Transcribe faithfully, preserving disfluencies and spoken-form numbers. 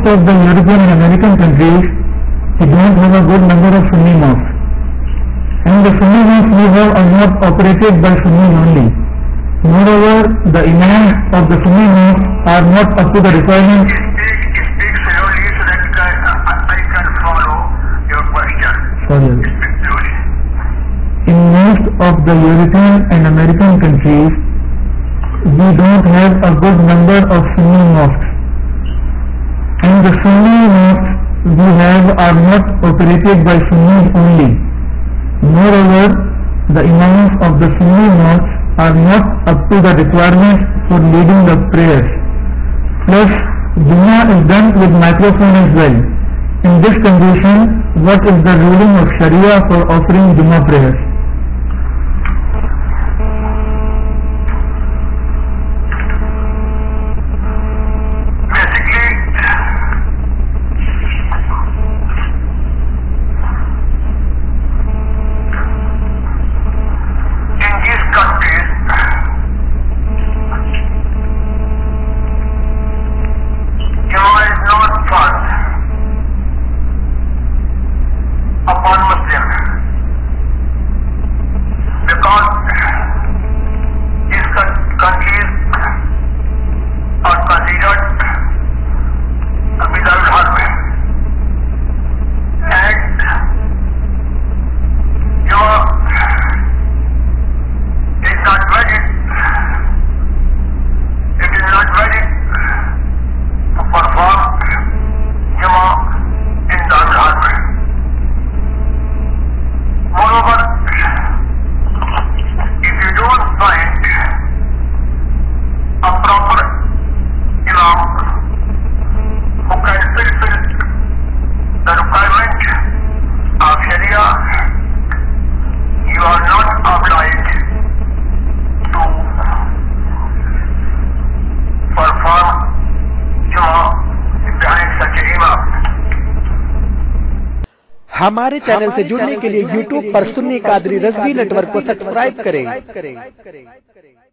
most of the European and American countries, we don't have a good number of Sunni mosques. And the Sunni mosques we have are not operated by Sunnis only. Moreover, the imams of the Sunni mosques are not up to the requirements. Speak slowly so that I can follow your question. Sorry. Speak slowly. In most of the European and American countries, we don't have a good number of Sunni mosques. And the Sunni mosques we have are not operated by Sunnis only. Moreover, the imams of the Sunni mosques are not up to the requirements for leading the prayers. Plus, Jummah is done with microphone as well. In this condition, what is the ruling of Sharia for offering Jummah prayers? Upon Muslim, because these countries are considered without harm, and your is not valid. It is not valid to perform Jummah in Darul Harb. Moreover, if you don't find a proper imam who can fulfill the requirement of Sharia, you are not obliged to perform Jummah behind such an imam. हमारे channel से जुड़ने के लिए YouTube पर Sunni Qadri Razvi network को subscribe करें।